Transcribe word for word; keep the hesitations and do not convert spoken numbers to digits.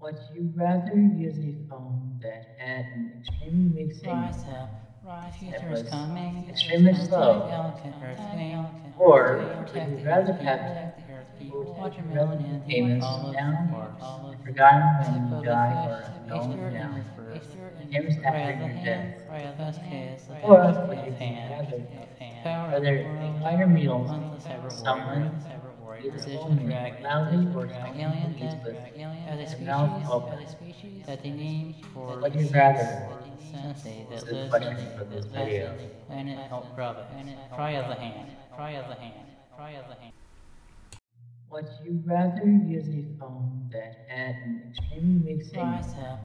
Would you rather use a phone that had an extremely weak signal Rise up, rise, the that future was is coming, extremely slow, elegant earthquake, or would protect you the rather earth have protect the earth people, watermelon watermelon and famous olive, now olive, forgotten when tip you of the die fish, or unknown Easter now, and Easter famous and after prayer of the your death? hand, prayer of the case, the Or power of would you hand, rather of hand, power of whether the a world, fighter meals month of cyber warrior, someone cyber warrior, either decision home drag, loudly or drag, someone alien, who eats with alien, are they their species, mouth are open? they species, that they name for Would you rather? sensei This that is the lives in question for this the video. planet help brother, cry of the hand, cry of the hand, cry of the hand. Would you rather use a phone that had an extremely weak signal Rise up.